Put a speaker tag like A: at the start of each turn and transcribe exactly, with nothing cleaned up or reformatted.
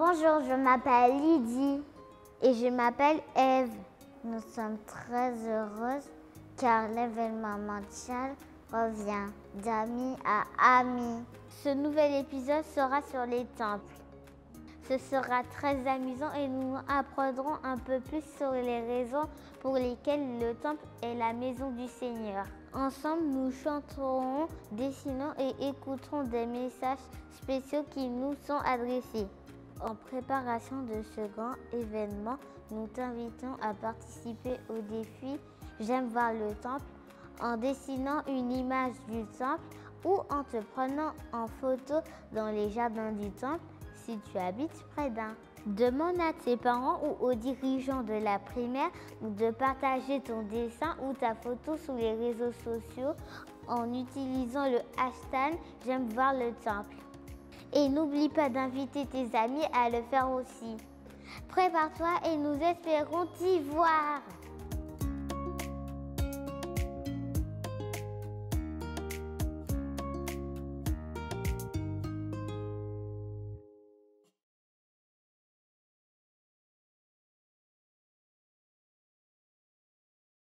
A: Bonjour, je m'appelle Lydie et je m'appelle Eve. Nous sommes très heureuses car l'événement mondial revient d'amis à amis. Ce nouvel épisode sera sur les temples. Ce sera très amusant et nous apprendrons un peu plus sur les raisons pour lesquelles le temple est la maison du Seigneur. Ensemble, nous chanterons, dessinons et écouterons des messages spéciaux qui nous sont adressés. En préparation de ce grand événement, nous t'invitons à participer au défi « J'aime voir le temple » en dessinant une image du temple ou en te prenant en photo dans les jardins du temple si tu habites près d'un. Demande à tes parents ou aux dirigeants de la primaire de partager ton dessin ou ta photo sur les réseaux sociaux en utilisant le hashtag « J'aime voir le temple ». Et n'oublie pas d'inviter tes amis à le faire aussi. Prépare-toi et nous espérons t'y voir.